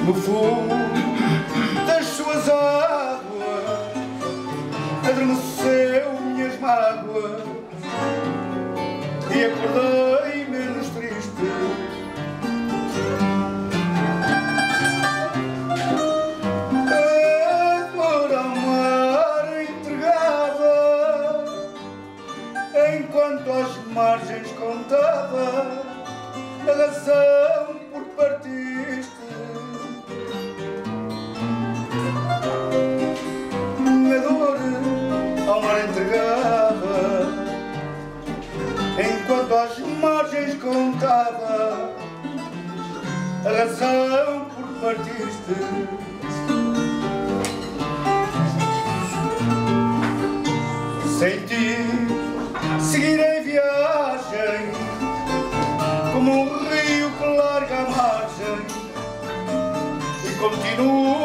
no fundo das suas águas adormeceu minhas mágoas e acordei menos triste. A dor ao mar entregava, enquanto às margens contava a razão por partiste. A dor ao mar entregava, enquanto às margens contava a razão por partiste. Sem ti seguirei viagem como um rio que larga a margem e continuo